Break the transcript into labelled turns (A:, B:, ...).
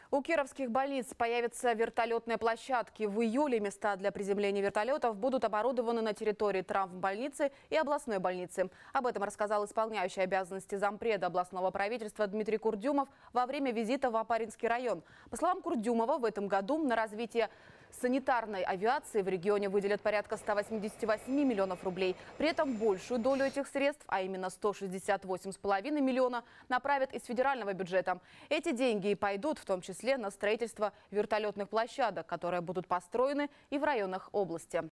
A: У кировских больниц появятся вертолетные площадки. В июле места для приземления вертолетов будут оборудованы на территории травмбольницы и областной больницы. Об этом рассказал исполняющий обязанности зампреда областного правительства Дмитрий Курдюмов во время визита в Опаринский район. По словам Курдюмова, в этом году на развитие санитарной авиации в регионе выделят порядка 188 миллионов рублей. При этом большую долю этих средств, а именно 168,5 миллиона, направят из федерального бюджета. Эти деньги и пойдут в том числе на строительство вертолетных площадок, которые будут построены и в районах области.